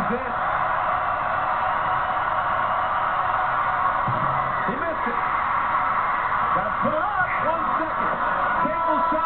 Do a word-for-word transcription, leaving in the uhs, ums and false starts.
it. He missed it. Got put up. One second. Capel shot.